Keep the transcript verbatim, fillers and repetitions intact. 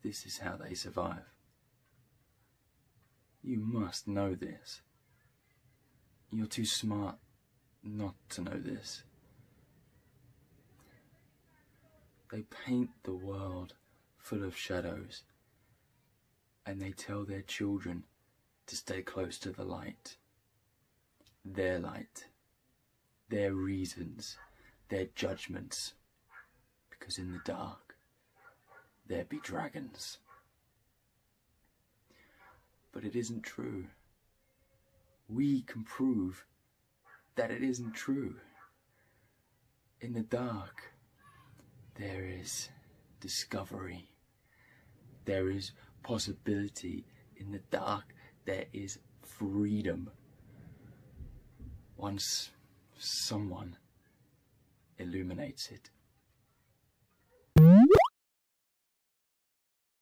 this is how they survive. You must know this. You're too smart not to know this. They paint the world full of shadows, and they tell their children to stay close to the light. Their light, their reasons, their judgments, because in the dark there be dragons. But it isn't true. We can prove that it isn't true. In the dark there is discovery. There is possibility. In the dark there is freedom. Once someone illuminates it.